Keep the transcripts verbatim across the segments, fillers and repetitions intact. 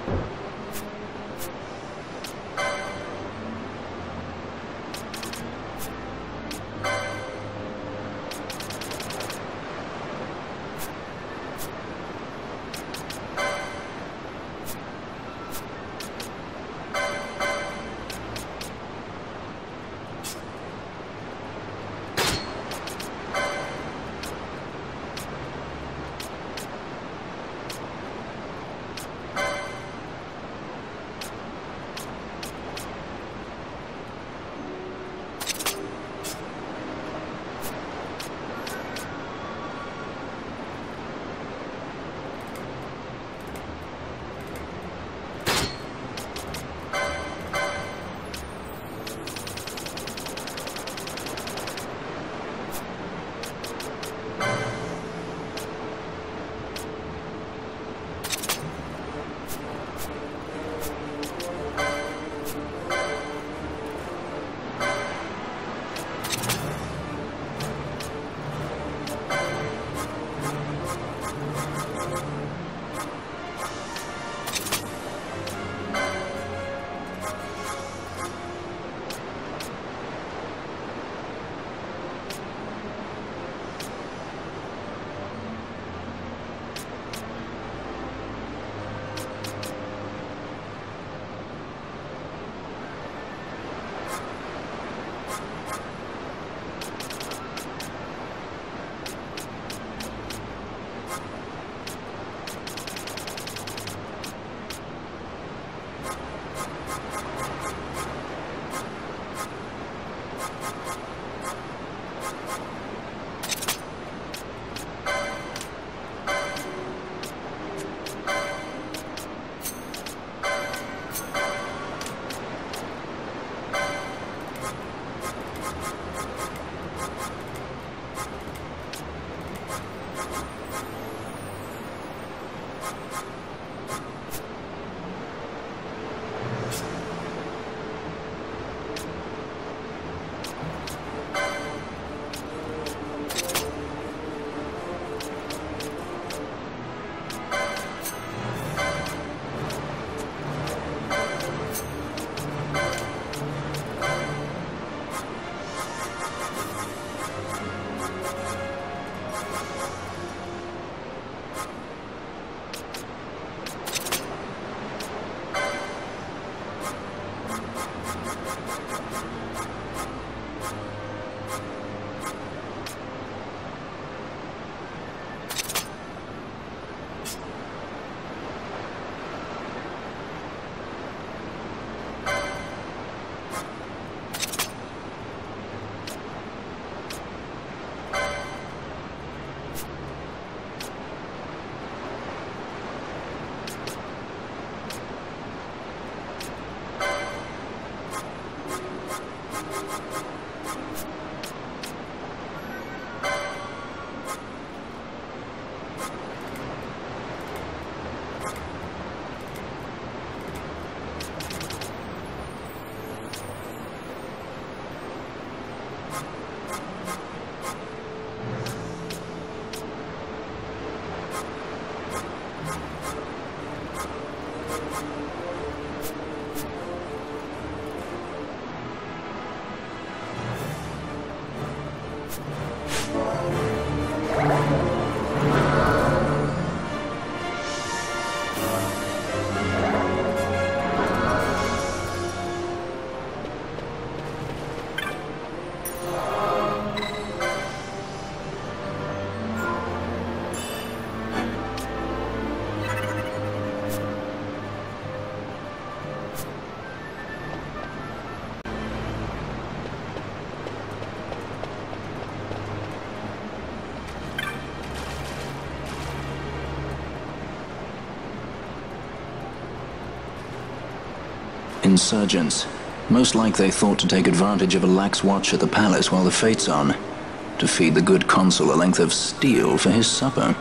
Insurgents. Most like they thought to take advantage of a lax watch at the palace while the fate's on, to feed the good consul a length of steel for his supper.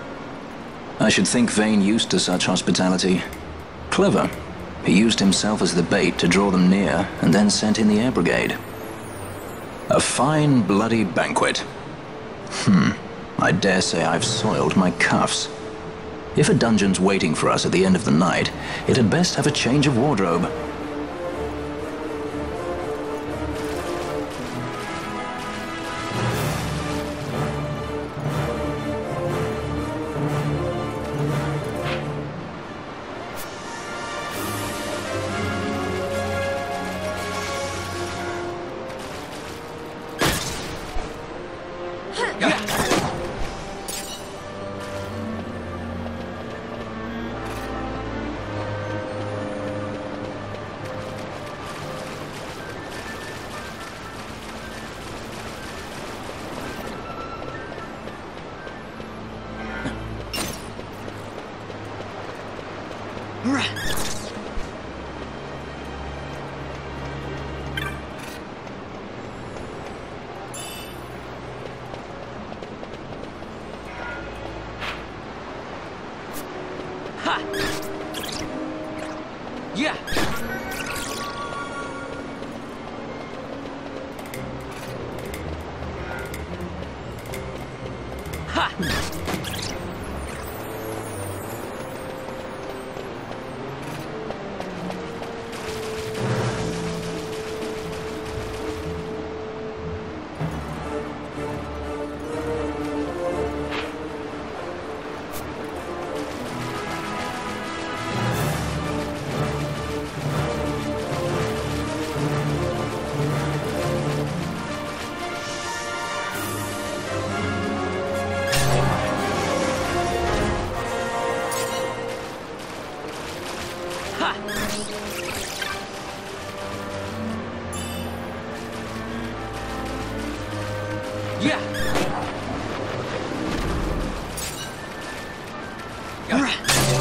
I should think Vane used to such hospitality. Clever. He used himself as the bait to draw them near, and then sent in the air brigade. A fine, bloody banquet. Hmm. I dare say I've soiled my cuffs. If a dungeon's waiting for us at the end of the night, it had best have a change of wardrobe. Yeah. Ha. Yeah. Yeah.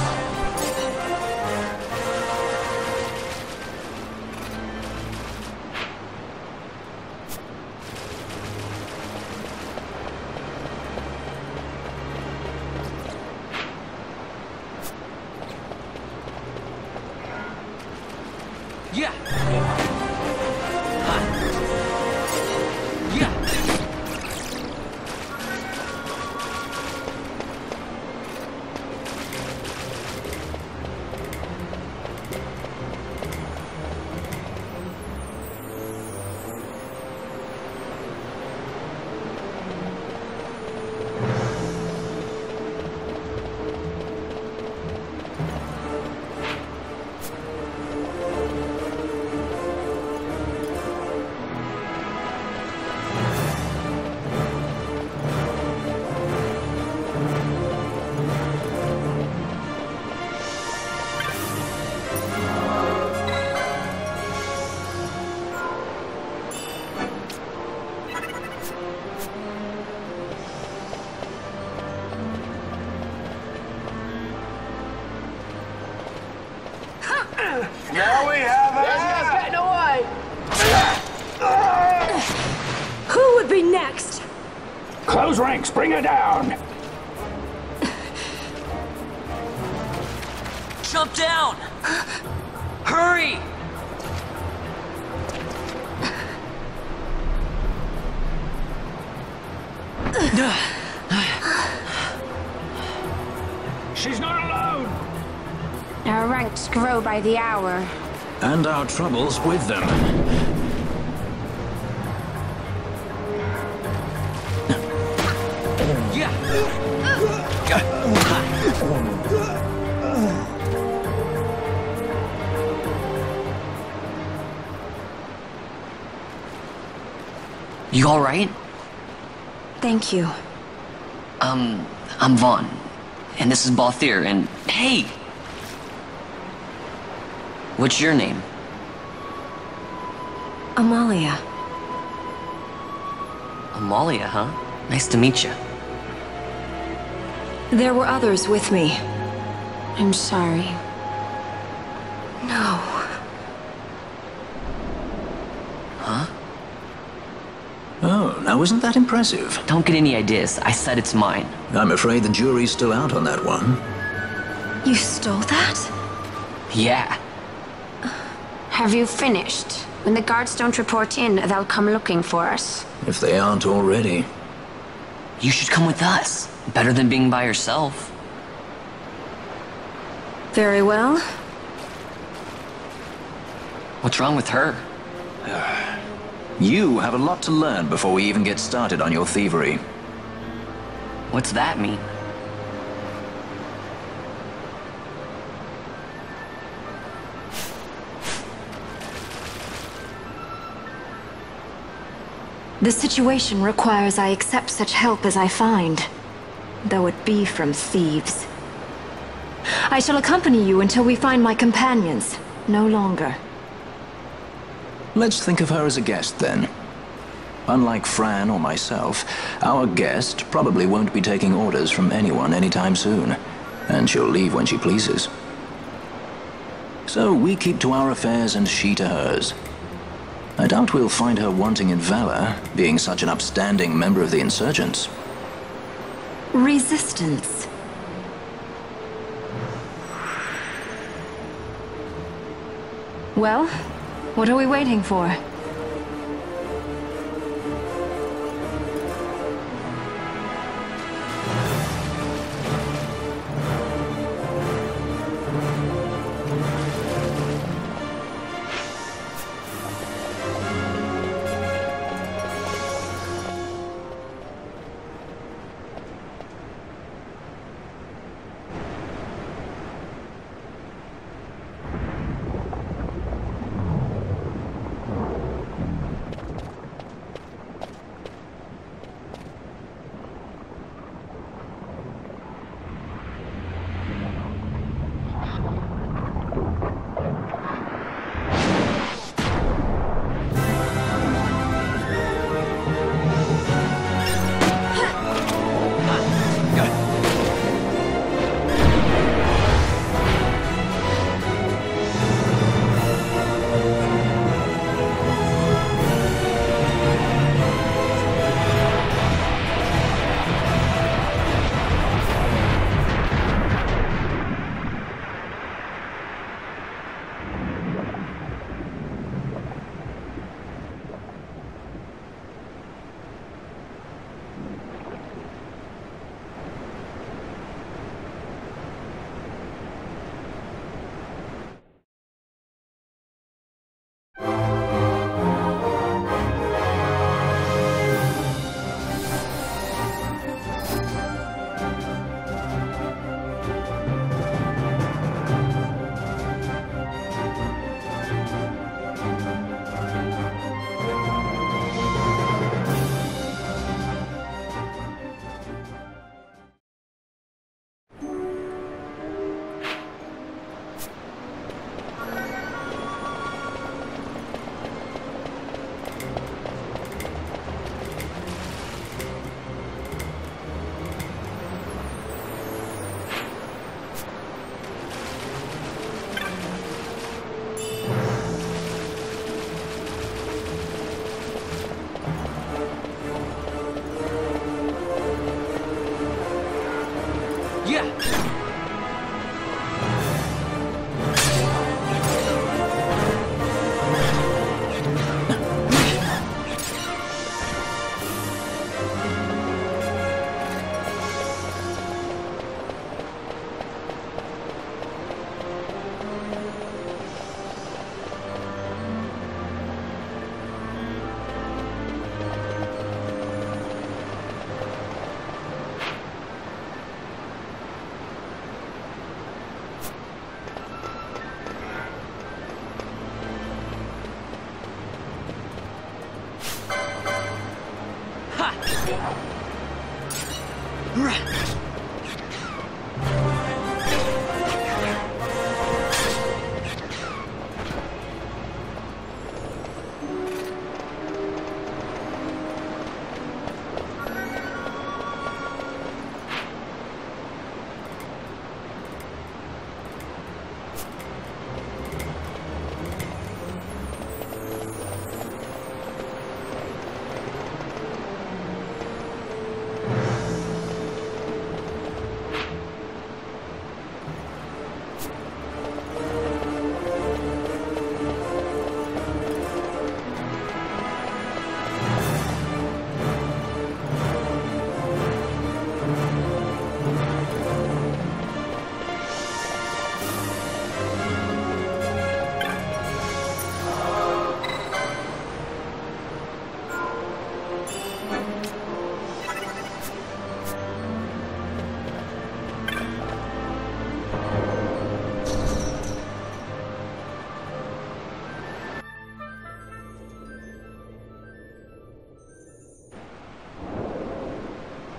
Yeah. Now we have it! There's us getting away! Who would be next? Close ranks, bring her down! Jump down! Hurry! She's not alone! Our ranks grow by the hour. And our troubles with them. Yeah. You all right? Thank you. Um, I'm Vaughn, and this is Balthier, and hey! What's your name? Amalia. Amalia, huh? Nice to meet you. There were others with me. I'm sorry. No. Huh? Oh, now isn't that impressive? Don't get any ideas. I said it's mine. I'm afraid the jury's still out on that one. You stole that? Yeah. Have you finished? When the guards don't report in, they'll come looking for us. If they aren't already. You should come with us. Better than being by yourself. Very well. What's wrong with her? You have a lot to learn before we even get started on your thievery. What's that mean? The situation requires I accept such help as I find, though it be from thieves. I shall accompany you until we find my companions, no longer. Let's think of her as a guest, then. Unlike Fran or myself, our guest probably won't be taking orders from anyone anytime soon, and she'll leave when she pleases. So we keep to our affairs and she to hers. I doubt we'll find her wanting in valor, being such an upstanding member of the insurgents. Resistance. Well, what are we waiting for?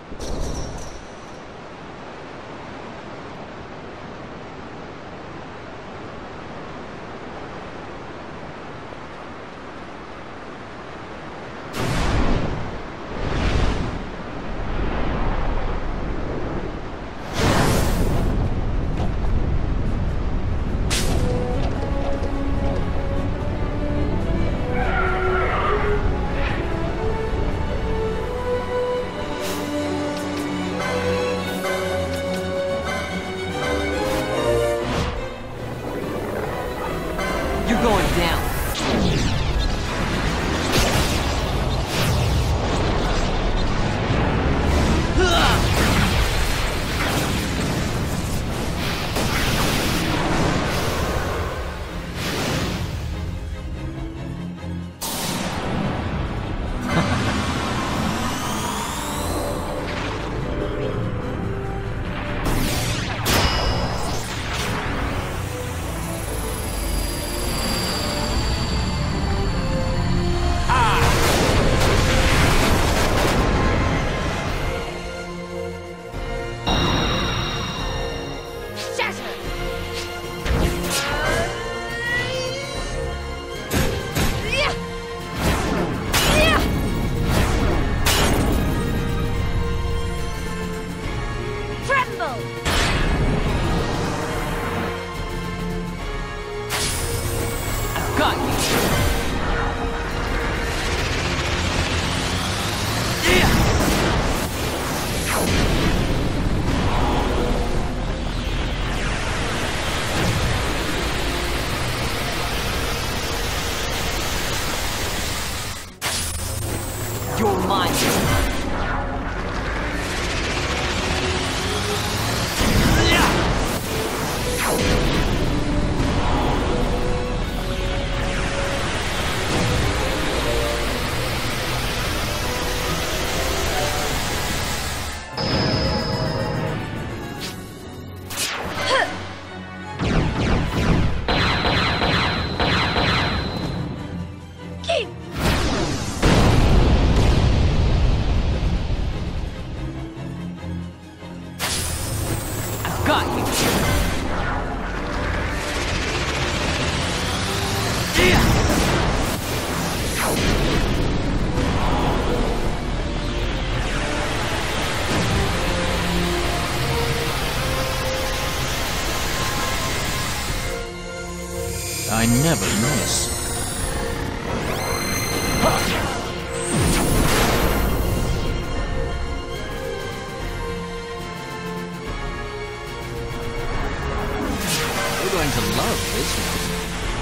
You're going down. Got you. You're mine. Got you. I never miss. You're going to love this one.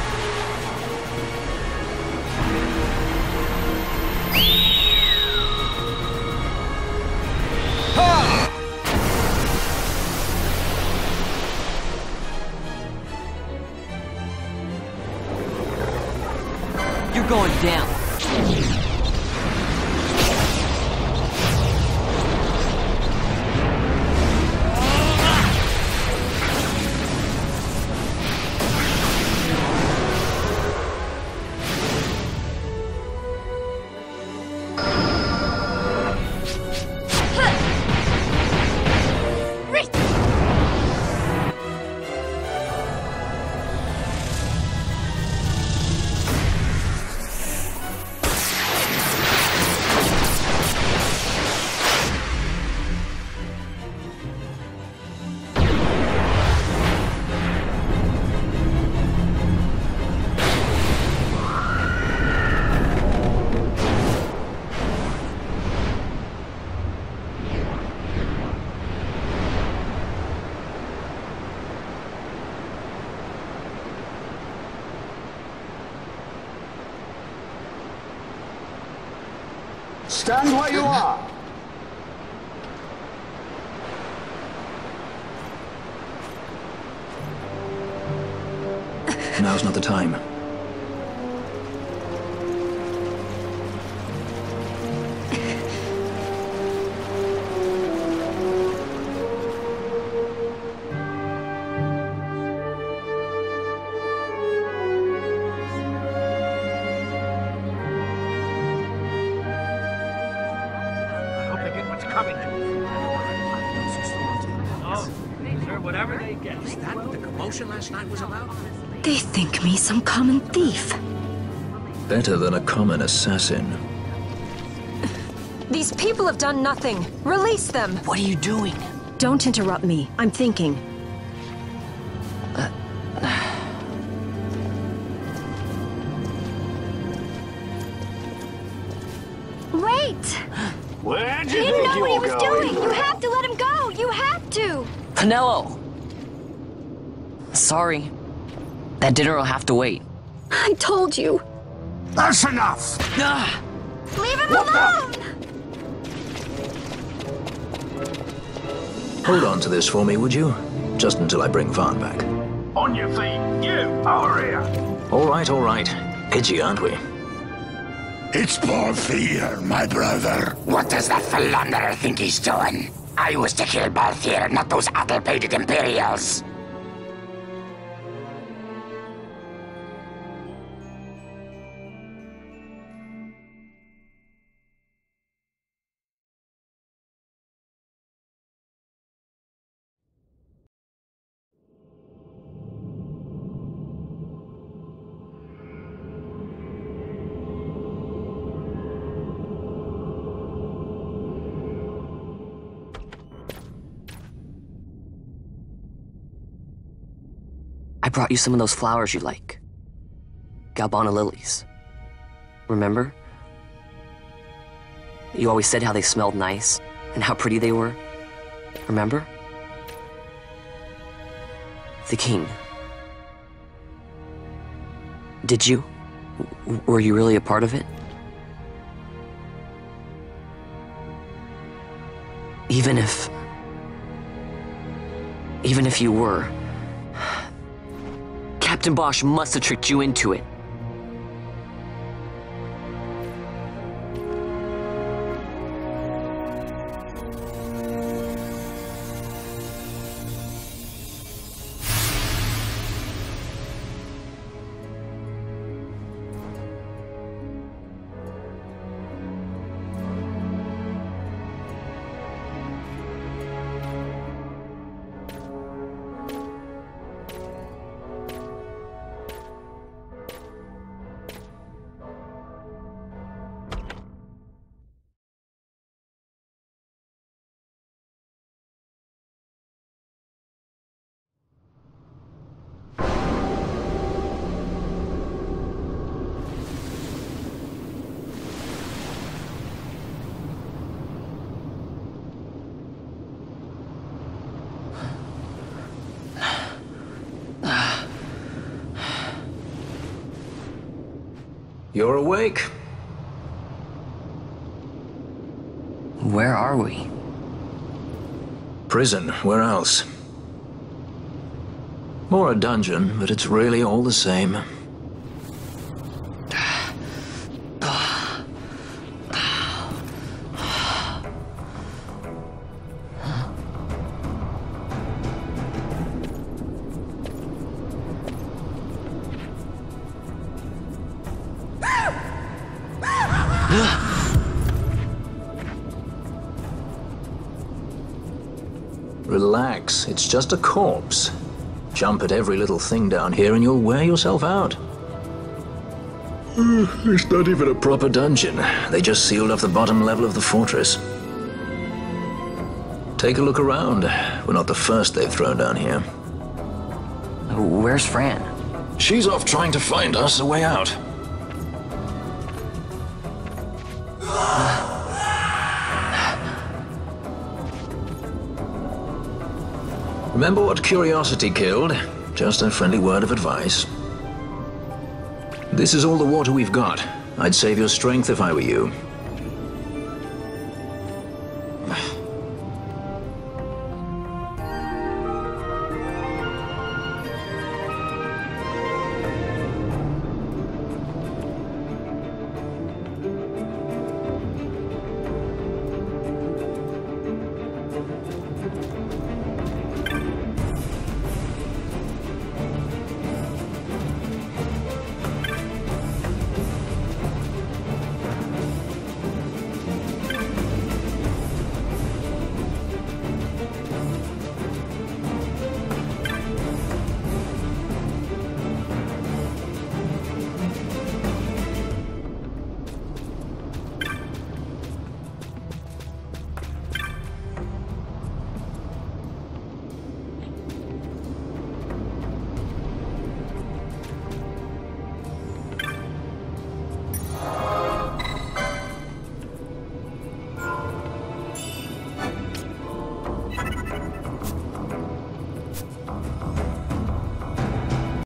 You're going down. Stand where you are. Now's not the time. I hope they get what's coming. Sir, whatever they get. Is that what the commotion last night was about? They think me some common thief. Better than a common assassin. These people have done nothing. Release them! What are you doing? Don't interrupt me. I'm thinking. Wait! Where'd He you didn't think know what he you was were going? doing! You have to let him go! You have to! Penelo! Sorry. That dinner will have to wait. I told you. That's enough! Ah! Leave him What alone! Hold on to this for me, would you? Just until I bring Vaughn back. On your feet, you, over here! All right, all right. Edgy, aren't we? It's Balthier, my brother. What does that philanderer think he's doing? I was to kill Balthier, not those addle-pated Imperials. I brought you some of those flowers you like. Galbana lilies. Remember? You always said how they smelled nice and how pretty they were. Remember? The king. Did you? W- were you really a part of it? Even if... Even if you were... Captain Bosch must have tricked you into it. You're awake? Where are we? Prison, where else? Or a dungeon, but it's really all the same. Relax, it's just a corpse. Jump at every little thing down here and you'll wear yourself out. It's not even a proper dungeon. They just sealed off the bottom level of the fortress. Take a look around. We're not the first they've thrown down here. Where's Fran? She's off trying to find us a way out. Remember what curiosity killed? Just a friendly word of advice. This is all the water we've got. I'd save your strength if I were you.